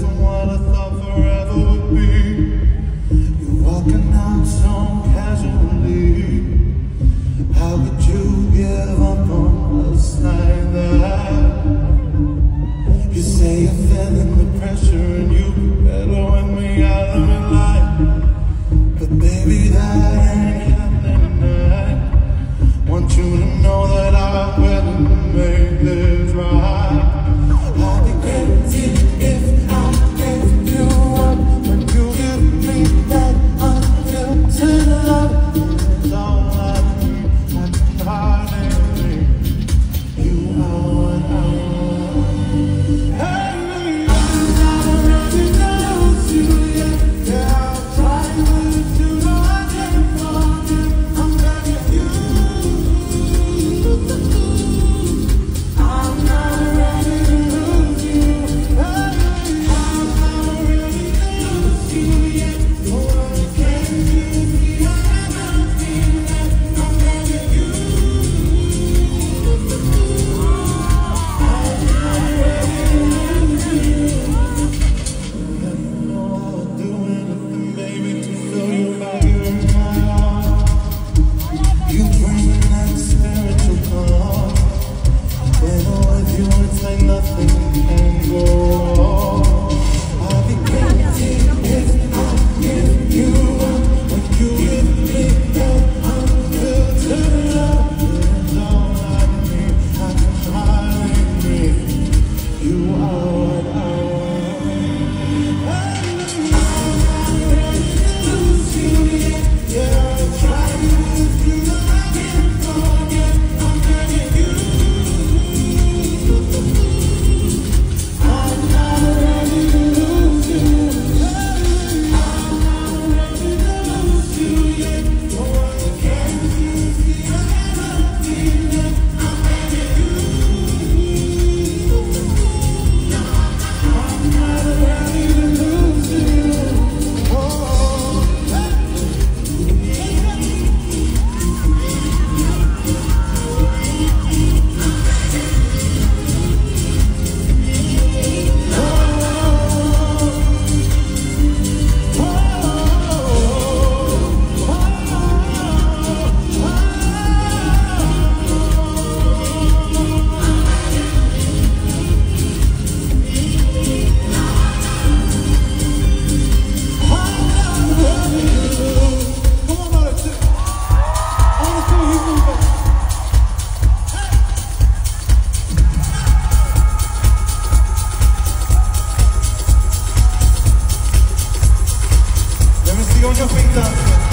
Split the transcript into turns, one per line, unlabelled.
isn't what I thought forever would be. You're walking out so casually. How could you give up on us like that? You say you're feeling the pressure and you be better with me out of my life. But baby, that ain't happening tonight. Want you to know that I'm willing to make this right. I'll be crazy if I gave you up when you give me that unfiltered love. It's all I need, I can hardly breathe. You are what I want. Hey, I'm not ready to lose you yet. Yeah, I'll try to you know I can't forget. I'm begging you. I'm not ready to lose you. Hey, I'm not ready to lose you yet. Oh, I can't lose you. I never feel that. I'm begging you. I'm not ready to lose you. Yeah, you know I'll do anything, baby, to feel you back here in my heart. You bring that spiritual calm. When I'm with you, it's like nothing can go wrong. I'll be crazy if I give you up when you give me that unfiltered love. It's all I need, I can hardly breathe. You are what I want. I'm not ready to lose you yet. Yeah, I'll try to lose you, but I can't forget. I'm begging you. I'm not ready to lose you. I'm not ready to lose you yet. Oh, I can't lose you. I never feel it. I'm begging you. I'm not ready to lose you. Oh, let me see on your feet,